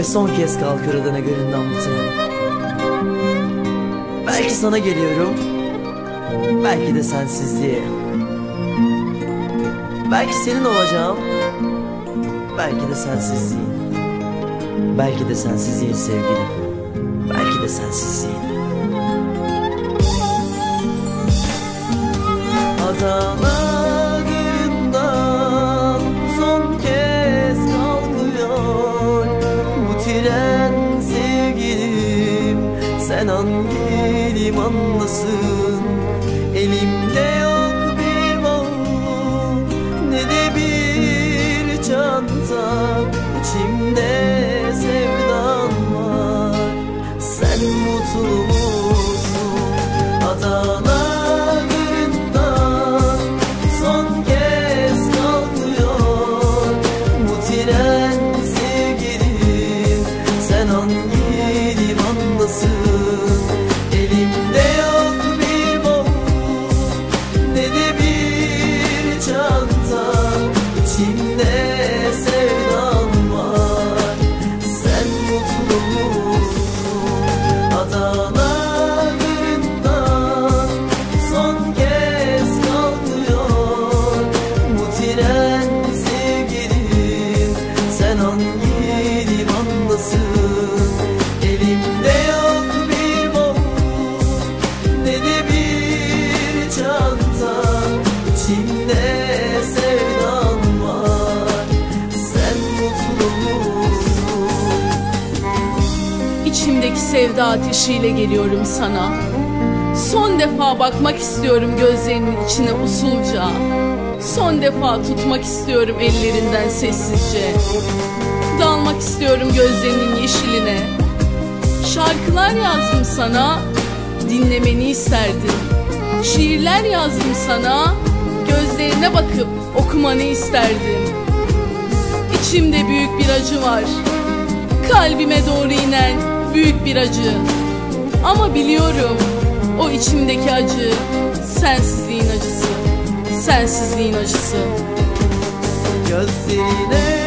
son kez kalkıyor adına gönlünden bu tren. Belki sana geliyorum, belki de sensizliğe. Belki senin olacağım, belki de sensizliğin. Belki de sensizliğin sevgilim, belki de sensizliğin. Adalarından son kez kalkıyor bu tren sevgilim. Sen hangi limandasın? Elimde yok bir bavul, ne de bir çanta. İçimde sevdan var. Sen mutlu musun? Adalarından son kez kalkıyor bu tren sevgilim. Sen hangi limandasın? Elimde yok bir bavul, ne de bir çanta. İçimde sevdan var. Sen mutlu musun? Adalarından son kez kalkıyor bu tren sevgilim. Sen hangi limandasın? Elimde yok bir bavul, ne de bir çanta. İçimde sevdan var. Sen mutlu musun? İçimdeki sevda ateşiyle geliyorum sana. Son defa bakmak istiyorum gözlerinin içine usulca. Son defa tutmak istiyorum ellerinden sessizce. Dalmak istiyorum gözlerinin yeşiline. Şarkılar yazdım sana, dinlemeni isterdim. Şiirler yazdım sana, gözlerine bakıp okumanı isterdim. İçimde büyük bir acı var, kalbime doğru inen büyük bir acı. Ama biliyorum o içimdeki acı sensizliğin acısı, sensizliğin acısı. Gözlerine